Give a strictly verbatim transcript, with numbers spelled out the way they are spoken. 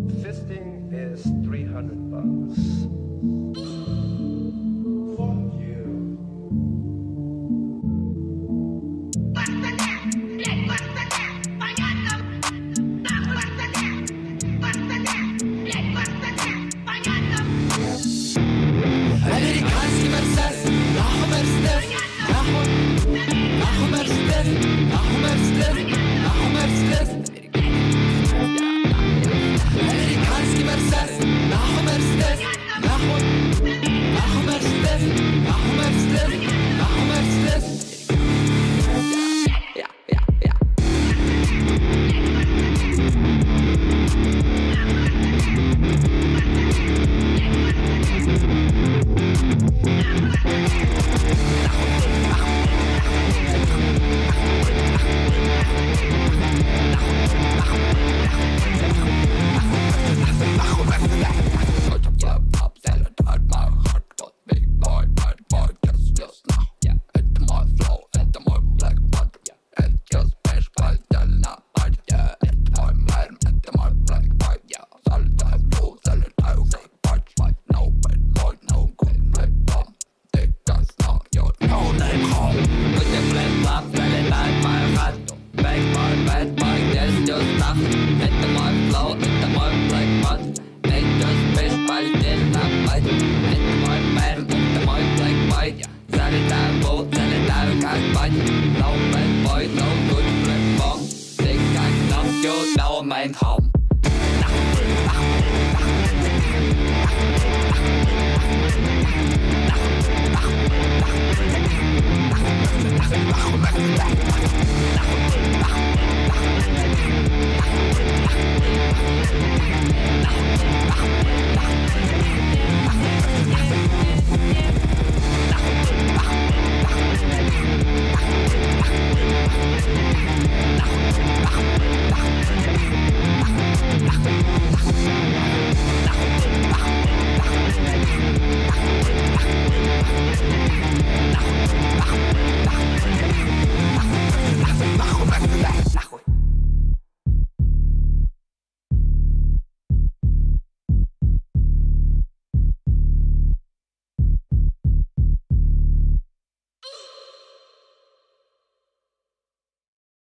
Fisting is three hundred bucks. Fuck you. Американский Мерседес, нахуй Мерседес, нахуй, нахуй Мерседес, нахуй Мерседес, нахуй Мерседес. Американский Мерседес, нахуй Мерседес, нахуй, нахуй Мерседес, нахуй Мерседес, нахуй Мерседес.